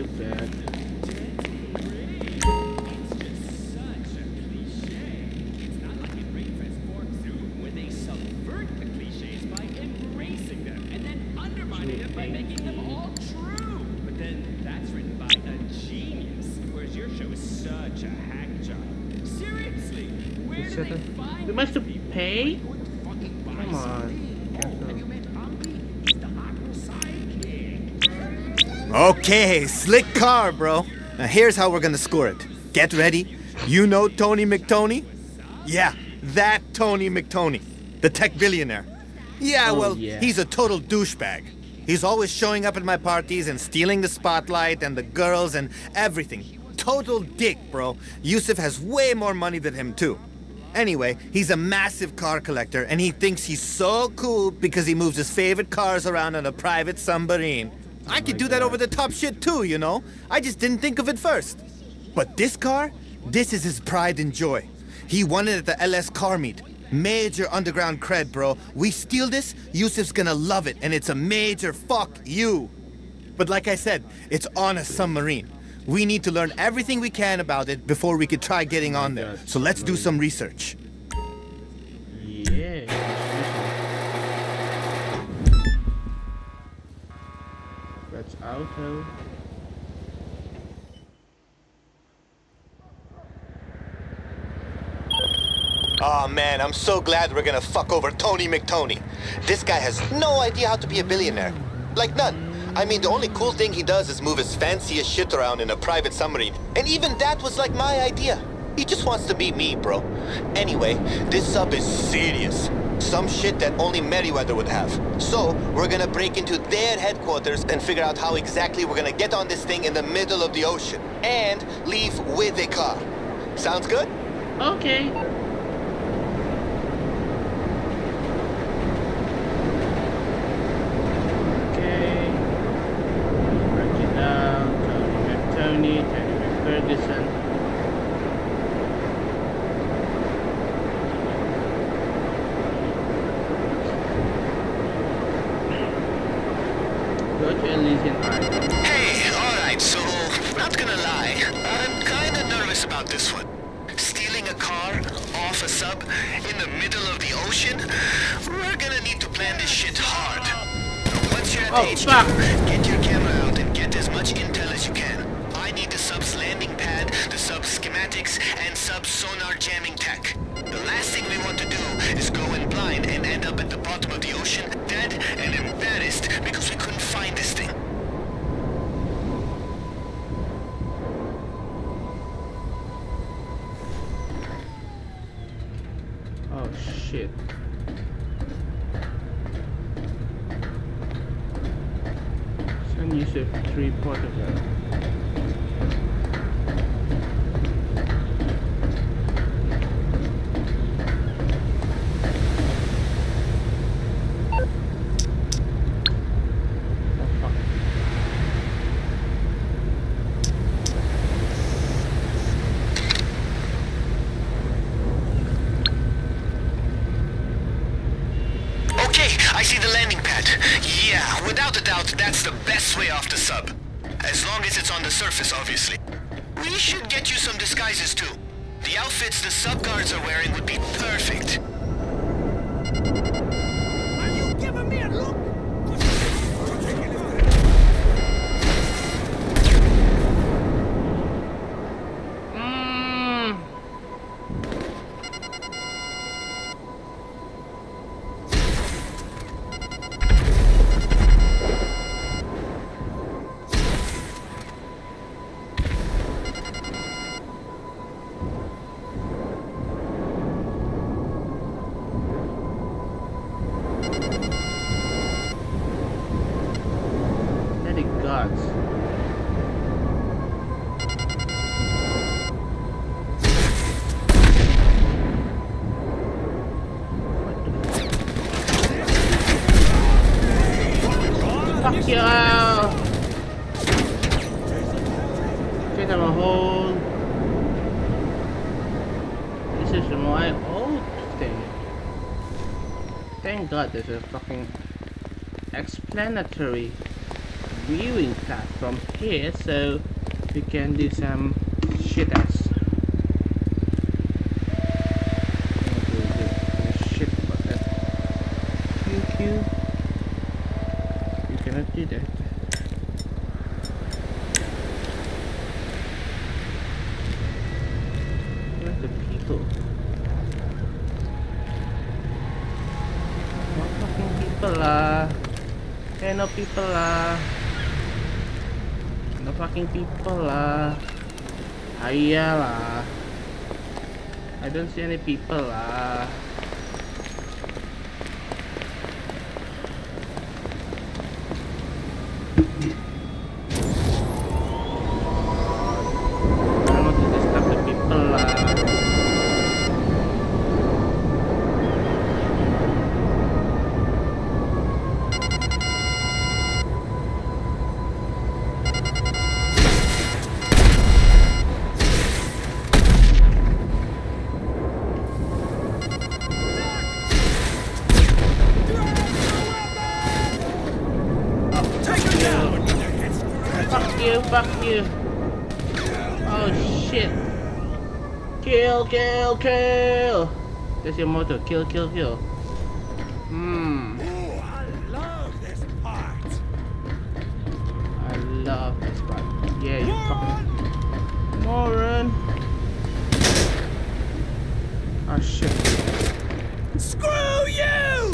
that. By making them all true. But then that's written by a genius, whereas your show is such a hack job. Seriously, where do they find we must pay? Come on. Have you met Bumpy? He's the hot sidekick. Okay, slick car, bro. Now here's how we're gonna score it. Get ready. You know Tony McTony? Yeah, that Tony McTony. The tech billionaire. Yeah, well, he's a total douchebag. He's always showing up at my parties and stealing the spotlight and the girls and everything. Total dick, bro. Yusuf has way more money than him, too. Anyway, he's a massive car collector, and he thinks he's so cool because he moves his favorite cars around on a private submarine. I could do that over the top shit, too, you know? I just didn't think of it first. But this car, this is his pride and joy. He won it at the LS car meet. Major underground cred, bro. We steal this, Yusuf's gonna love it, and it's a major fuck you. But like I said, it's on a submarine. We need to learn everything we can about it before we could try getting on there. So let's do some research. Yeah. That's auto. Oh man, I'm so glad we're gonna fuck over Tony McTony. This guy has no idea how to be a billionaire. Like none. I mean, the only cool thing he does is move his fanciest shit around in a private submarine. And even that was like my idea. He just wants to be me, bro. Anyway, this sub is serious. Some shit that only Merryweather would have. So, we're gonna break into their headquarters and figure out how exactly we're gonna get on this thing in the middle of the ocean. And leave with a car. Sounds good? Okay. Tony Ferguson. Go to Elysian Island. Hey, alright, so, not gonna lie, I'm kinda nervous about this one. Stealing a car off a sub in the middle of the ocean? We're gonna need to plan this shit hard. Once you're at the HQ, get your camera out and get as much intel as you can. I need the sub's landing pad, the sub's schematics, and sub's sonar jamming tech. The last thing we want to do is go in blind and end up at the bottom of the ocean, dead and embarrassed because we couldn't find this thing. Oh shit. San Yusuf 3 Portugal. I see the landing pad. Yeah, without a doubt, that's the best way off the sub. As long as it's on the surface, obviously. We should get you some disguises, too. The outfits the sub guards are wearing would be perfect. Are you giving me a look? Fuck you! Get him a hole. This is my old thing. Thank God there's a fucking explanatory viewing platform here, so we can do some shit ass. Shit about that. Q. You cannot do that. Where's the people? No fucking people lah. Hey, no people lah. No fucking people lah. Ayalah. I don't see any people lah. I want to disturb the people lah. Fuck you. Oh shit. Kill. That's your motto. Kill. Oh, I love this part. I love this part. Yeah, you fucking moron. Oh shit. Screw you!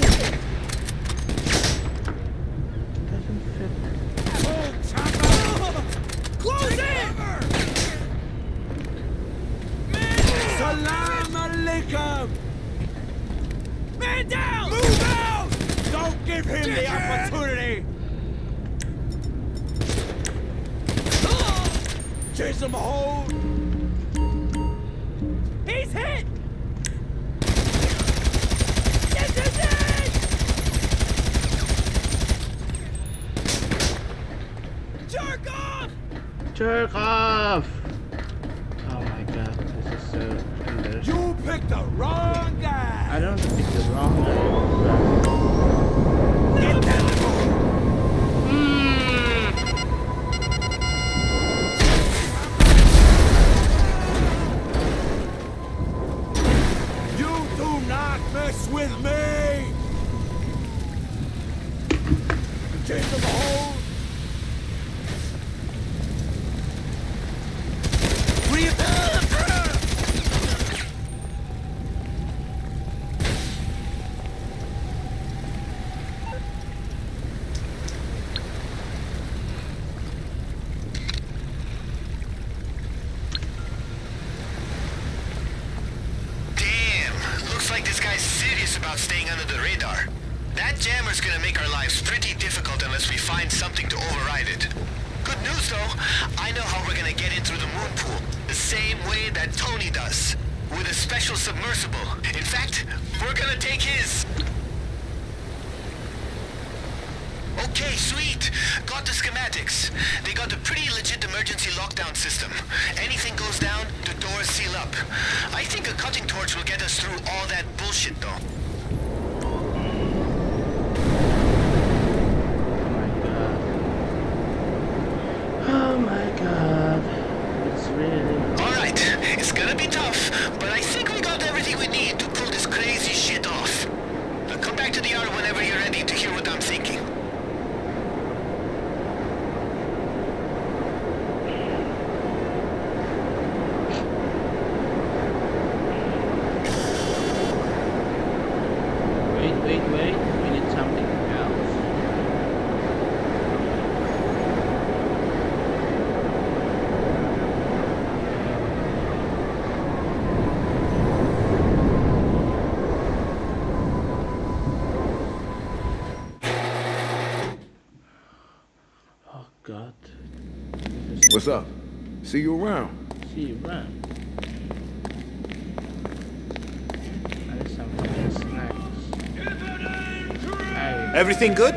Doesn't fit. Oh, chopper! Close in! Salam alaikum! Man down! Move out! Don't give him the opportunity! Chase him hold! He's hit! This is it! Jerk off! Jerk off! Oh my god, this is so embarrassing. You picked the wrong guy! I don't pick the wrong guy. Get down! You do not mess with me! Chase him hold! About staying under the radar. That jammer's gonna make our lives pretty difficult unless we find something to override it. Good news though, I know how we're gonna get in through the moon pool. The same way that Tony does. With a special submersible. In fact, we're gonna take his. Okay, sweet. Got the schematics. They got a pretty legit emergency lockdown system. Anything goes down, the doors seal up. I think a cutting torch will get us through all that bullshit though. Oh my god. It's really... Alright, it's gonna be tough, but I think we got everything we need to pull this crazy shit off. Now come back to the yard whenever you're ready to hear what I'm thinking. Wait. We need something else. Oh God. What's up? See you around. See you around. I need some fucking snacks. Hey. Everything good?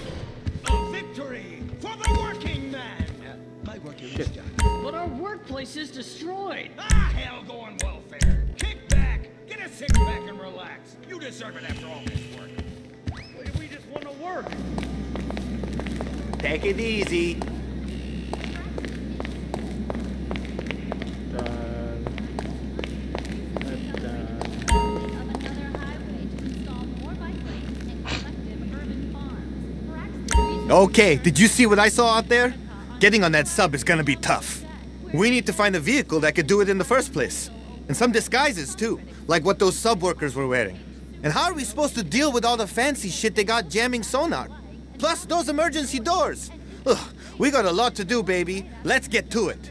A victory for the working man! My working Shit. But our workplace place is destroyed. Ah, hell go on welfare. Kick back, get a six-pack and relax. You deserve it after all this work. What if we just want to work? Take it easy. Okay, did you see what I saw out there? Getting on that sub is gonna be tough. We need to find a vehicle that could do it in the first place. And some disguises too, like what those sub workers were wearing. And how are we supposed to deal with all the fancy shit they got jamming sonar? Plus those emergency doors. Ugh, we got a lot to do, baby. Let's get to it.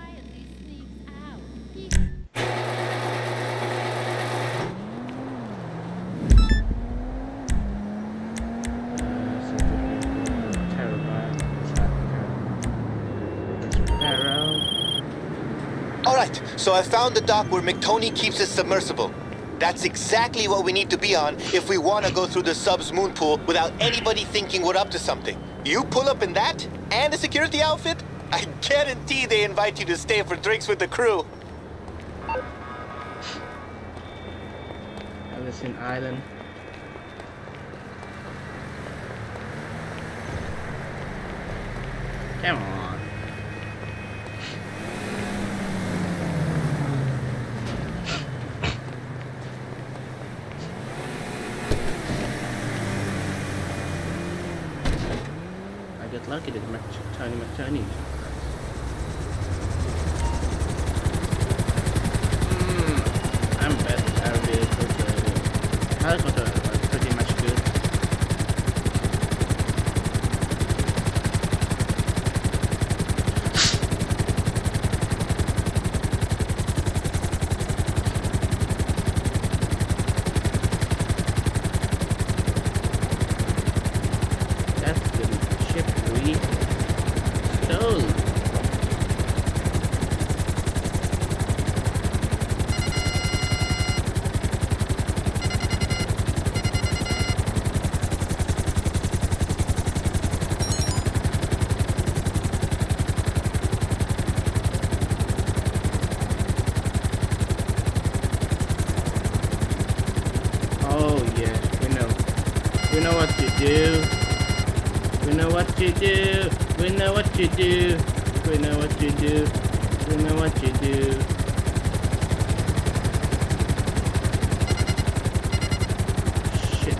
Alright, so I found the dock where McToney keeps his submersible. That's exactly what we need to be on if we want to go through the sub's moon pool without anybody thinking we're up to something. You pull up in that and a security outfit, I guarantee they invite you to stay for drinks with the crew. Ellison Island. Come on. I get lucky with Tony McToney. I'm better. I'll be able to. Helicopter was pretty much good. That's the ship we stole. Oh yeah, we know what to do. We know what to do. We know what to do. We know what to do. We know what to do. Shit.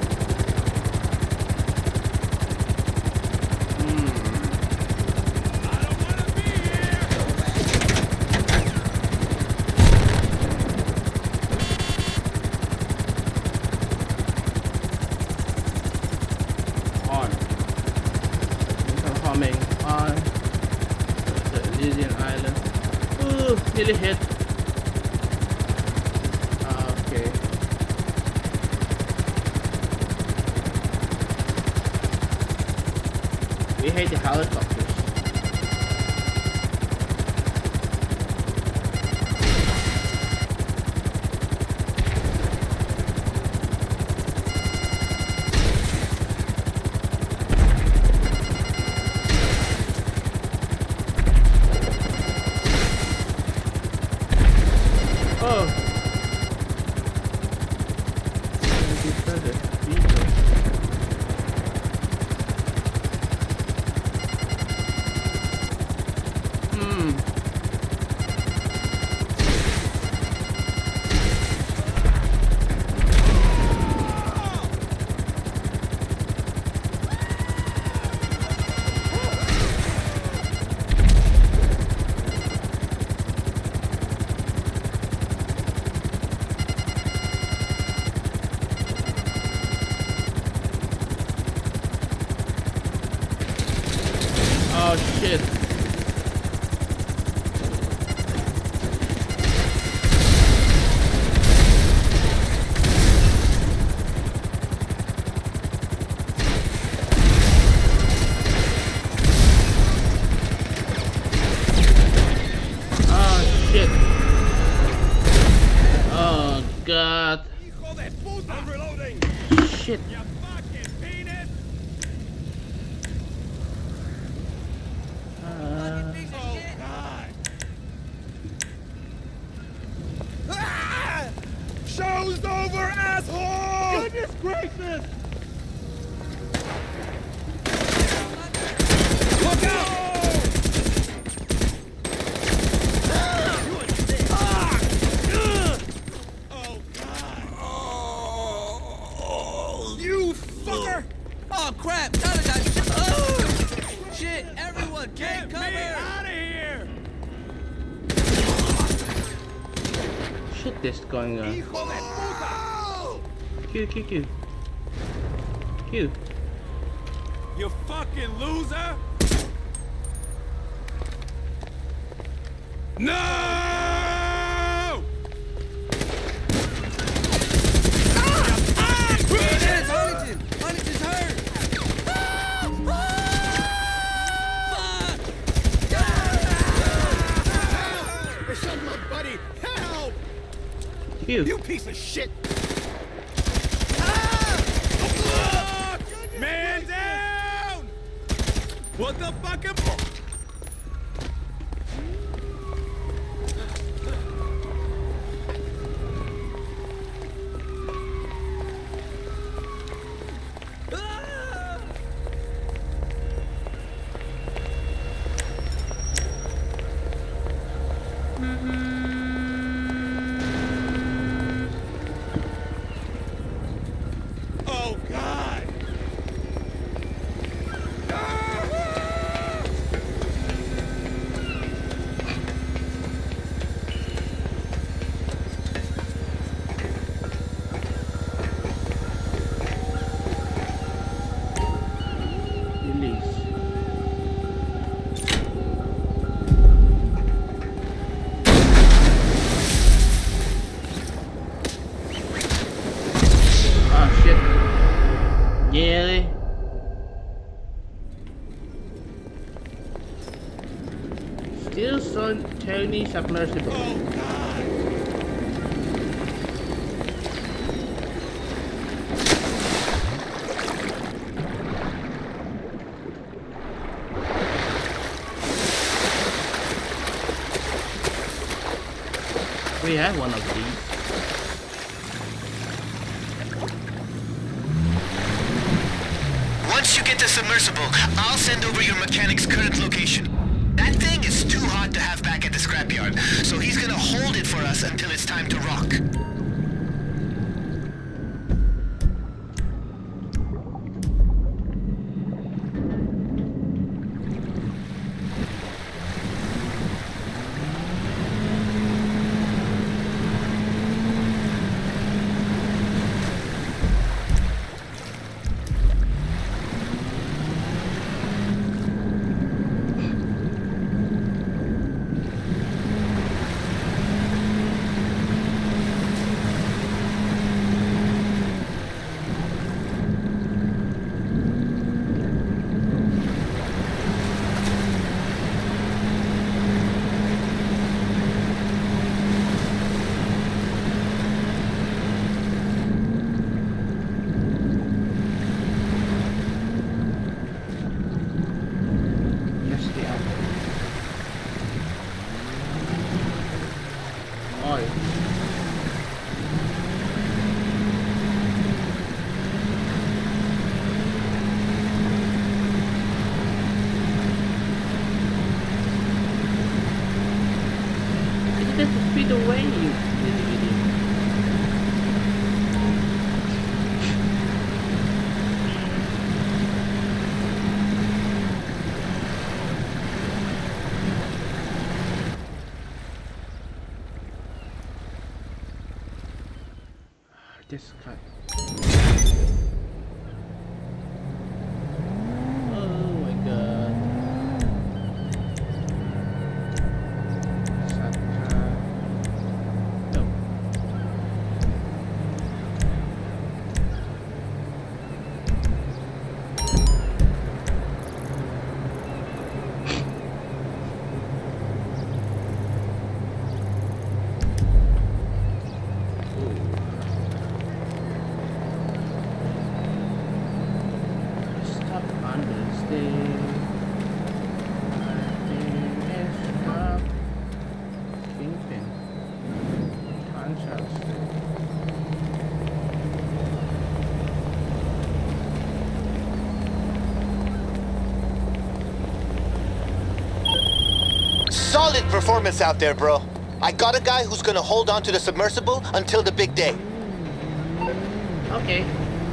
On. Humming on the Elysian Island. Ooh, nearly hit. Okay. We hate the helicopters. Oh. Oh shit. Oh shit. Oh god. I'm reloading. Shit. You fucking penis. Oh, God. Goodness gracious! Look out! Oh, God! Oh, you fucker! Oh crap! Oh, shit! Everyone, Get get cover! me out of here! Shit, this going on. Hijo de puta! Q. Q. You fucking loser! No! Huntington's hurt! Shut up, buddy! Help! Q. You piece of shit! Man down! What the fuck am Oh, God! Release. Oh shit. Really? Still son Tony submersible. Oh, God! We have one of these. Once you get the submersible, I'll send over your mechanic's current location. That thing is too hot to have back at the scrapyard, so he's gonna hold it for us until it's time to rock. Yes, they are. Oil. It's just to speed away, you little idiot. This guy. Oh my god. No. performance out there, bro. I got a guy who's gonna hold on to the submersible until the big day. Okay.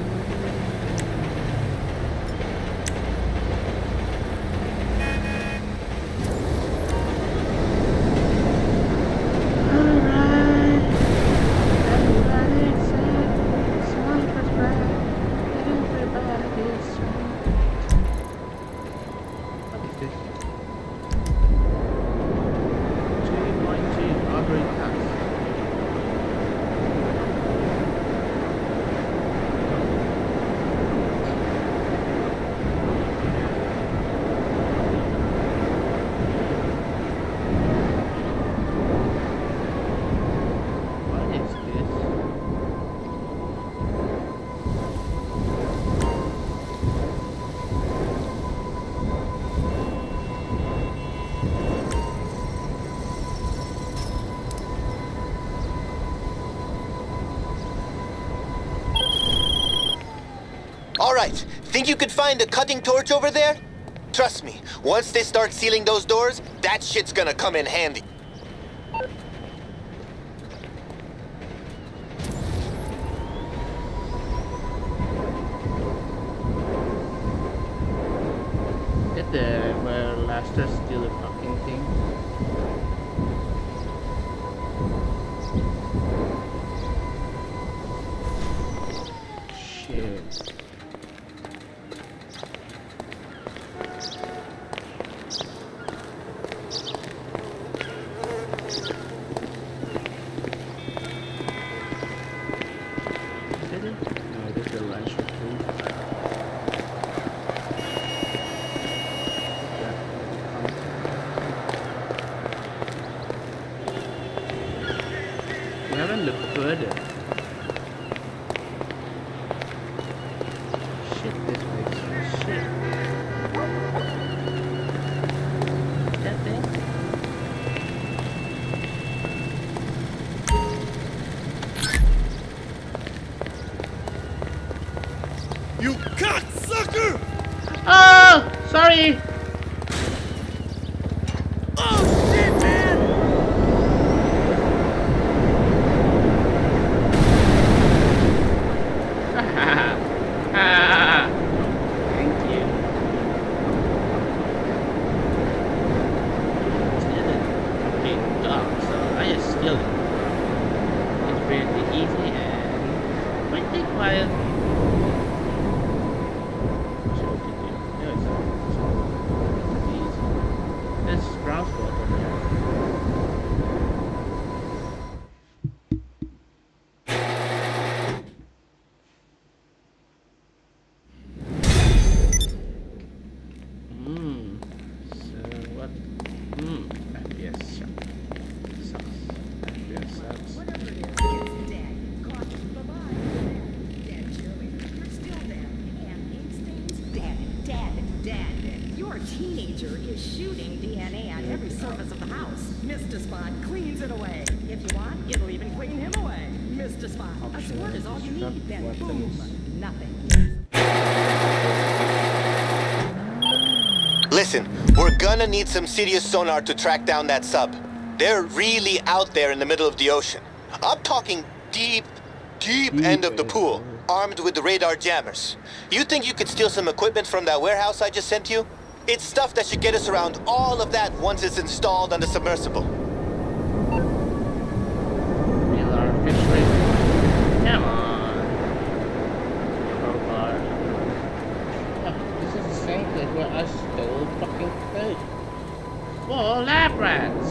Alright, think you could find a cutting torch over there? Trust me, once they start sealing those doors, that shit's gonna come in handy. Did the Lester steal the fucking thing? Shit. You cocksucker! Oh, sorry. Oh, shit, man! Thank you. Steal it. Okay, so I just steal it. It's pretty easy and pretty quiet. There's ground floor over there. So what? FPS sucks. FPS sucks. Whatever it is, it's dead. Caught. Bye-bye. Dead cheerleader. You're still dead. And instincts dead. Dead. Your teenager is shooting DNA on every surface of the house. Mr. Spot cleans it away. If you want, it'll even clean him away. Mr. Spot, a squirt is all you need. Then boom, nothing. Listen, we're gonna need some serious sonar to track down that sub. They're really out there in the middle of the ocean. I'm talking deep end of the pool, armed with the radar jammers. You think you could steal some equipment from that warehouse I just sent you? It's stuff that should get us around all of that once it's installed on the submersible. Real our fish rig. Come on. Crowbar. Oh, this is the same place where I stole fucking food. Whoa, lab rats!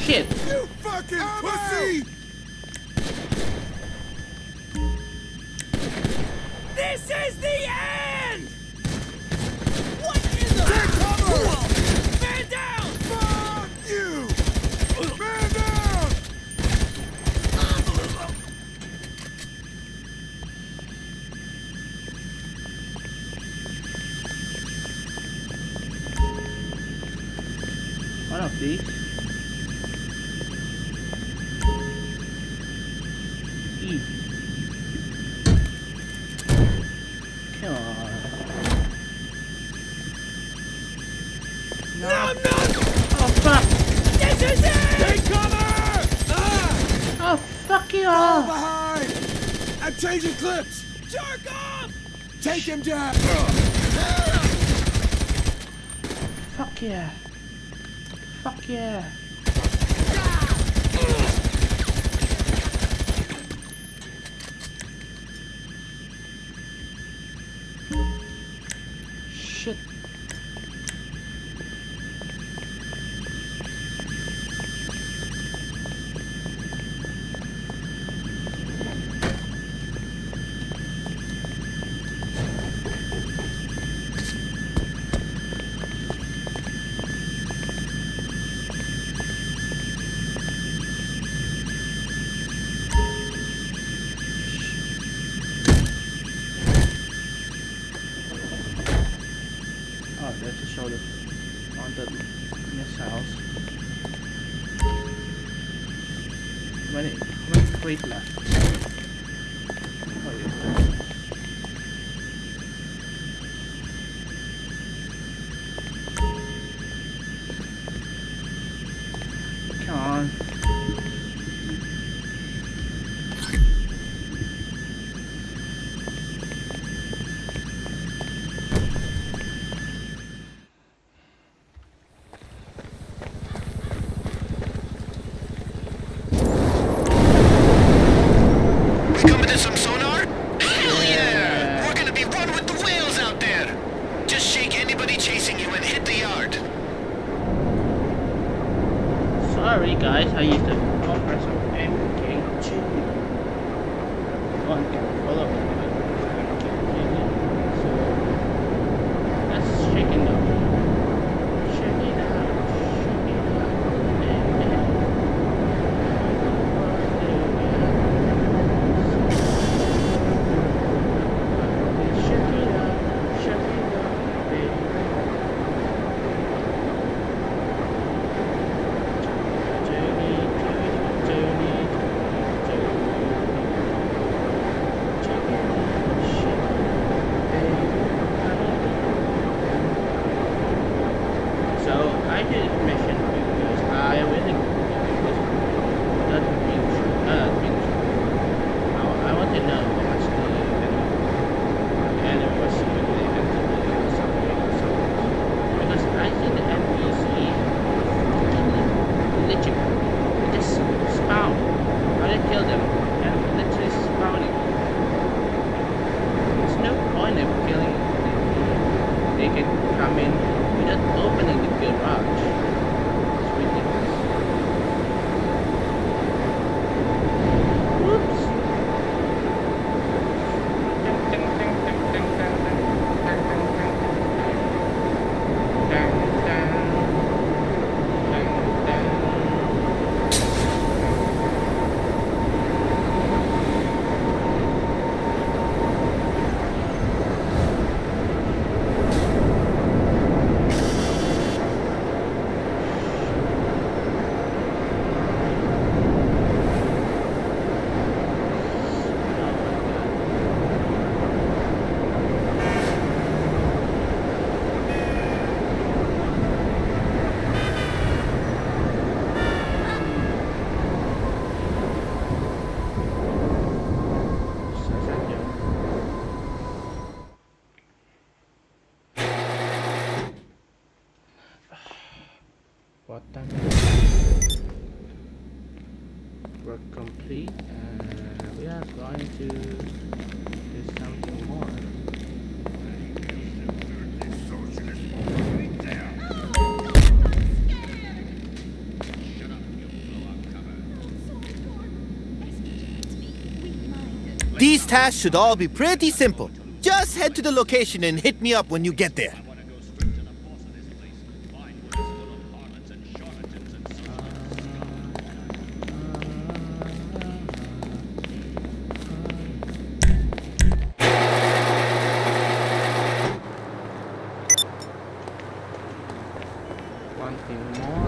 shit! You fucking pussy! This is the end! What in the... Take cover! Man down! Fuck you! Man down! One of these. E. Come on. No, I'm not! Oh fuck! This is it! Take cover! Oh fuck you Fall all! behind! I'm changing clips! Jerk off! Take him down! Fuck yeah! Fuck yeah! Shit! Oh, there's a shoulder on the missiles. How many crate left? Oh, yeah. Come on. We coming to some sonar? Hell yeah! We're gonna be one with the whales out there! Just shake anybody chasing you and hit the yard. Sorry guys, I used to press MK2. One can follow MK2. So let's shake it up. Shake it out. Shake it out. Shake it up. Shake it up, baby. So I did a mission because I really I want to know how much the enemy was with the enemy or something. Because I see the NPC literally just spawn. I didn't kill them and literally spawning. There's no point of killing them. They can come in without opening the garage. It's ridiculous. Whoops. What time is it? Work complete, and we are going to do something more. These tasks should all be pretty simple. Just head to the location and hit me up when you get there. One thing more.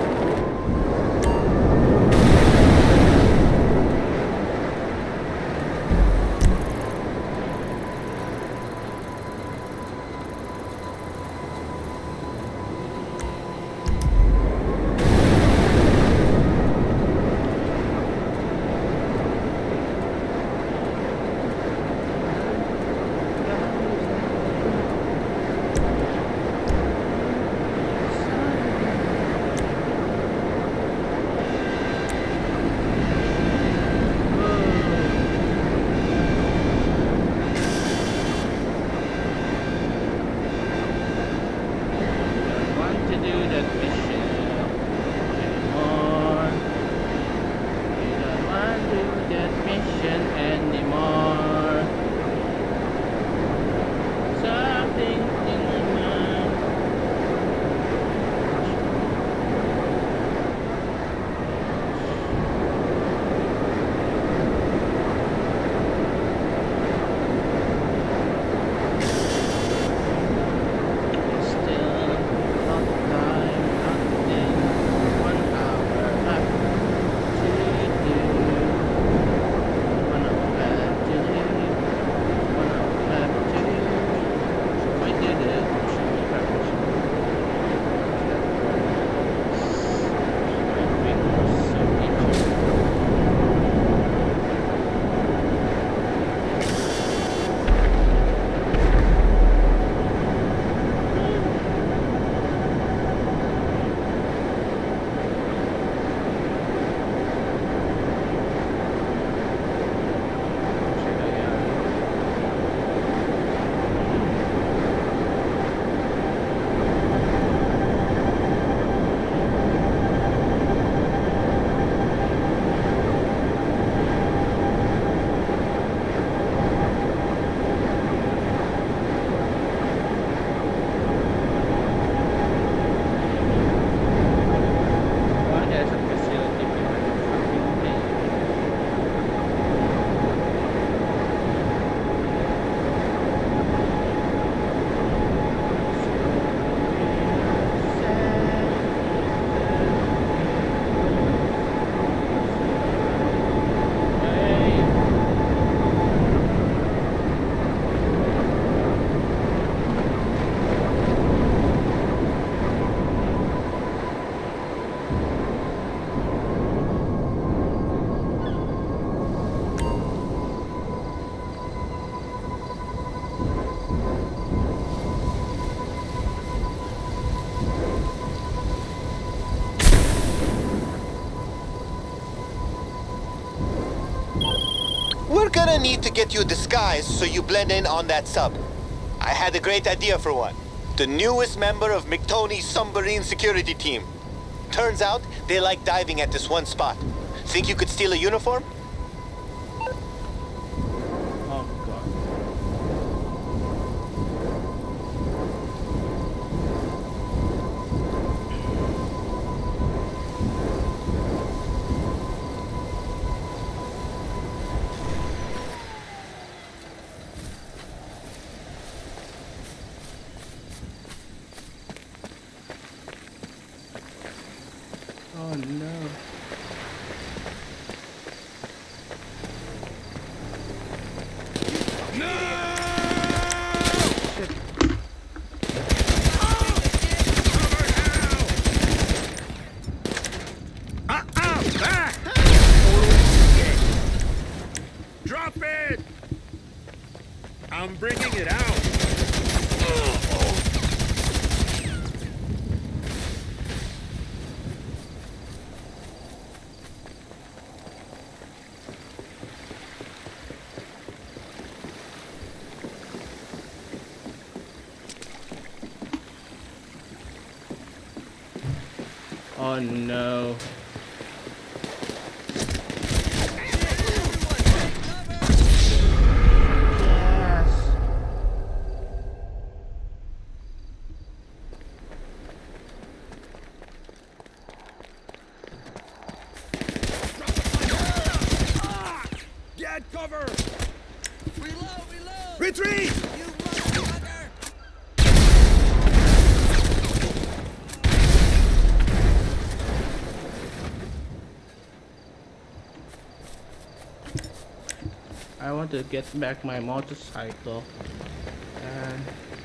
We're gonna need to get you a disguise so you blend in on that sub. I had a great idea for one. The newest member of McTony's submarine security team. Turns out they like diving at this one spot. Think you could steal a uniform? Oh god. Oh no. Drop it! I'm bringing it out. Oh no. Retreat! I want to get back my motorcycle. And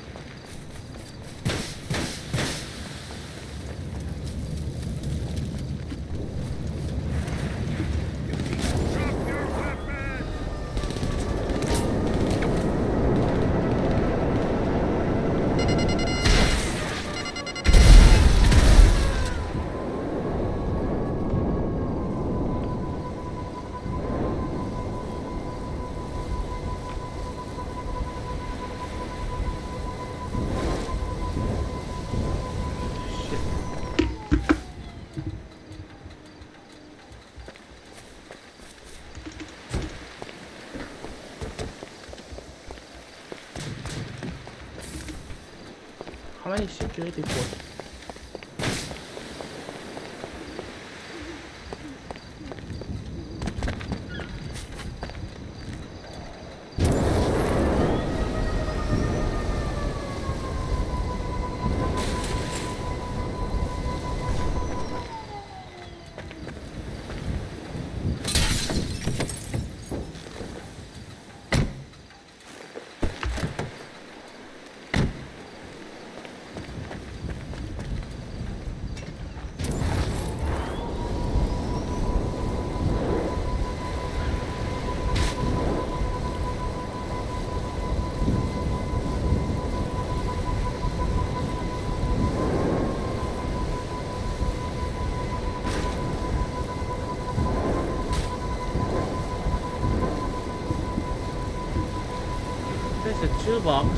how many security forces? There's a toolbox.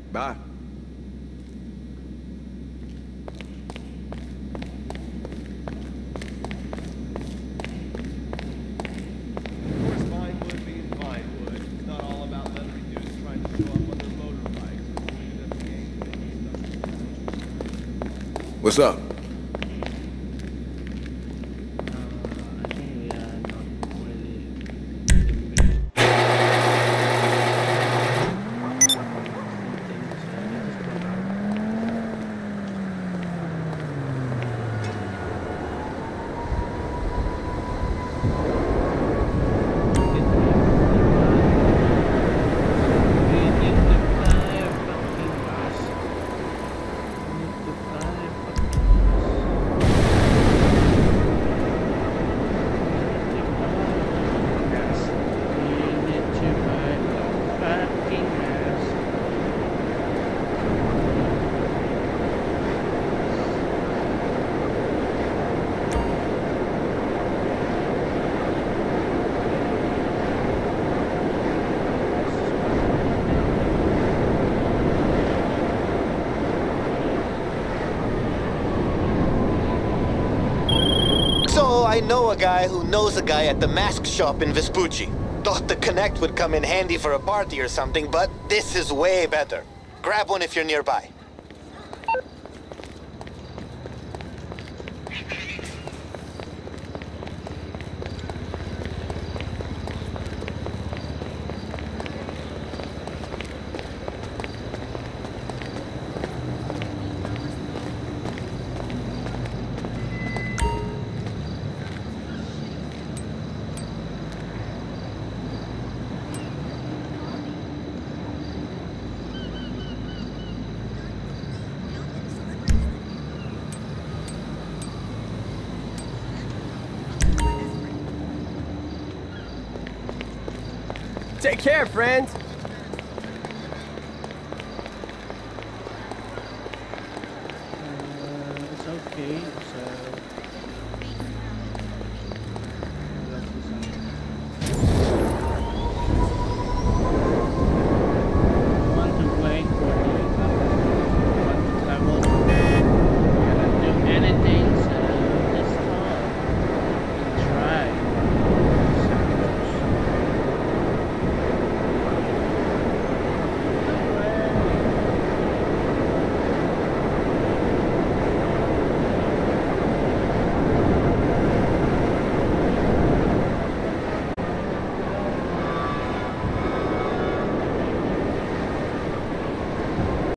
Bye. Of course, Vinewood being Vinewood. It's not all about leathery dudes trying to show up on their motorbikes. What's up? I think we are not really. So I know a guy who knows a guy at the mask shop in Vespucci. Thought the Connect would come in handy for a party or something, but this is way better. Grab one if you're nearby. Take care, friends.